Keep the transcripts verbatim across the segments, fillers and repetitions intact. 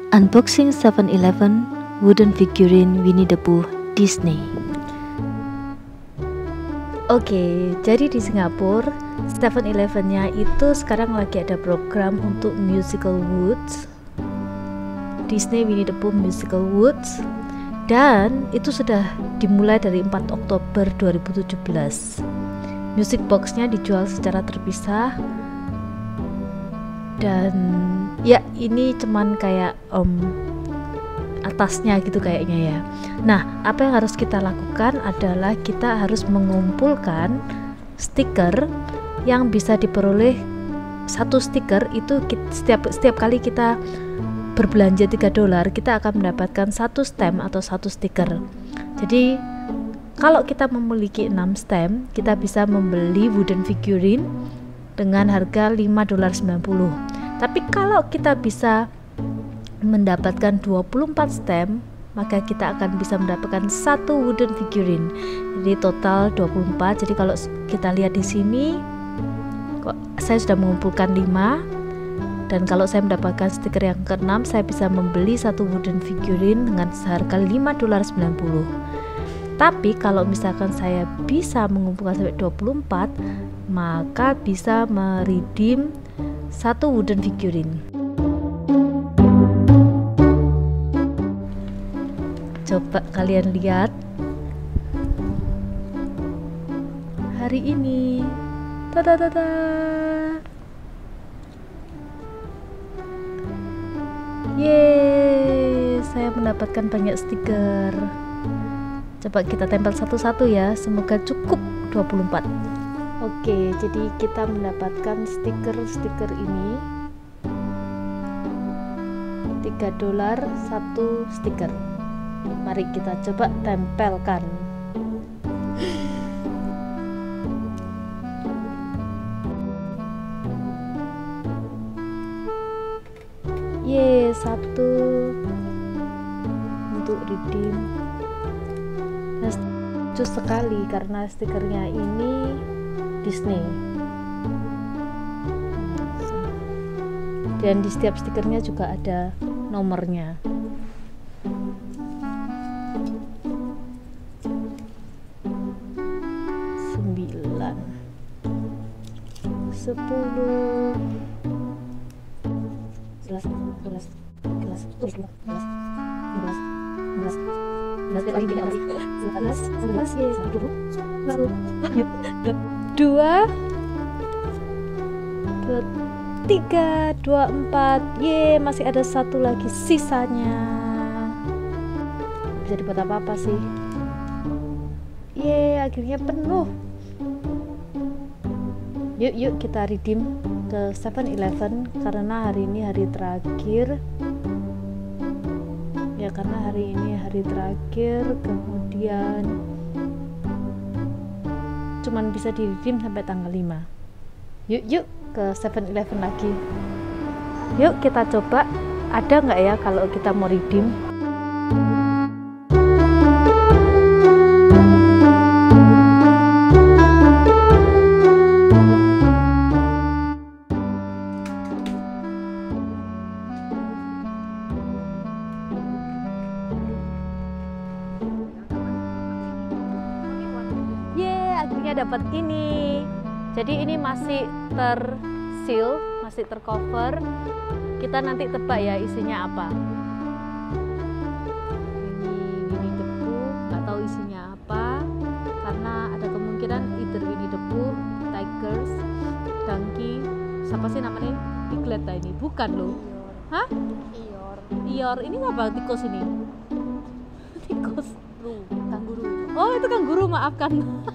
Unboxing seven eleven wooden figurine Winnie the Pooh Disney. Oke, jadi di Singapura seven eleven nya itu sekarang lagi ada program untuk musical woods, Disney Winnie the Pooh Musical Woods, dan itu sudah dimulai dari empat Oktober dua ribu tujuh belas. Music boxnya dijual secara terpisah, dan ya ini cuman kayak um, atasnya gitu kayaknya ya. Nah, apa yang harus kita lakukan adalah kita harus mengumpulkan stiker yang bisa diperoleh. Satu stiker itu kita, setiap setiap kali kita berbelanja tiga dolar, kita akan mendapatkan satu stem atau satu stiker. Jadi kalau kita memiliki enam stem, kita bisa membeli wooden figurine dengan harga lima dolar sembilan puluh. Tapi kalau kita bisa mendapatkan dua puluh empat stem, maka kita akan bisa mendapatkan satu wooden figurine. Jadi total dua puluh empat. Jadi kalau kita lihat di sini, kok saya sudah mengumpulkan lima, dan kalau saya mendapatkan stiker yang keenam, saya bisa membeli satu wooden figurine dengan seharga lima dolar sembilan puluh. Tapi kalau misalkan saya bisa mengumpulkan sampai dua puluh empat, maka bisa meredeem satu wooden figurine. Coba kalian lihat hari ini. Tada-tada. Yeay, saya mendapatkan banyak stiker. Coba kita tempel satu-satu ya, semoga cukup dua puluh empat. Oke, jadi kita mendapatkan stiker-stiker ini tiga dolar satu stiker. Mari kita coba tempelkan. Ye, satu untuk redeem. Nah, lucu sekali karena stikernya ini Disney. Dan di setiap stikernya juga ada nomornya. sembilan, sepuluh, sebelas, sebelas, sebelas, sebelas, sebelas, sebelas, sebelas, sebelas, dua, dua, tiga, dua, empat. Ye, masih ada satu lagi sisanya. Bisa dibuat apa-apa sih? Ye, akhirnya penuh. Yuk, yuk kita redeem ke seven eleven karena hari ini hari terakhir. Ya, karena hari ini hari terakhir, kemudian cuman bisa di redeem sampai tanggal lima. Yuk, yuk ke seven eleven lagi. Yuk kita coba ada nggak ya kalau kita mau redeem. Akhirnya dapat ini. Jadi ini masih terseal, masih tercover. Kita nanti tebak ya isinya apa. Ini Winnie the Pooh, nggak tahu isinya apa, karena ada kemungkinan either Winnie the Pooh, Tigers, Donkey, siapa sih namanya? Piglet lah ini, bukan loh. Hah? Eeyore. Eeyore, ini apa tikus ini? Tikus. Kanguru. Oh, itu kanguru, maafkan.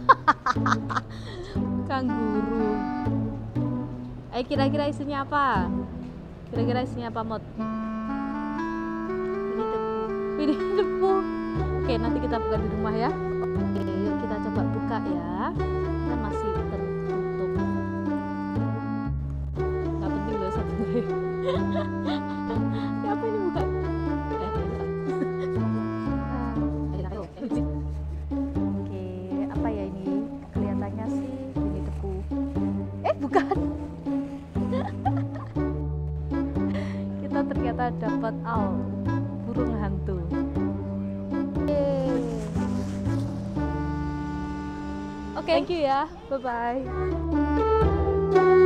Kanguru. Eh, kira-kira isinya apa? Kira-kira isinya apa, Mod? Winnie the Pooh. Winnie the Pooh. Oke, nanti kita buka di rumah ya. Oke, yuk kita coba buka ya. Kan masih tertutup. Gak penting loh sebenarnya. Apa ini buka? Oke, apa ya ini? Kelihatannya sih Winnie the Pooh. Eh, bukan. Kita kita ternyata dapat owl, burung hantu. Oke, okay. Thank you ya, bye bye.